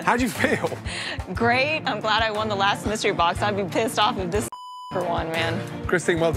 How'd you feel? Great. I'm glad I won the last mystery box. I'd be pissed off if this for one, man. Christine, well done.